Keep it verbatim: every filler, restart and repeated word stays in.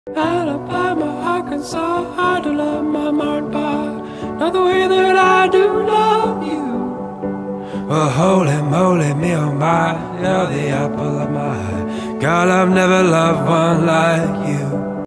Alabama, Arkansas, I do love my Martin Parr, not the way that I do love you. Well, holy moly, me oh my, you're the apple of my eye. Girl, I've never loved one like you.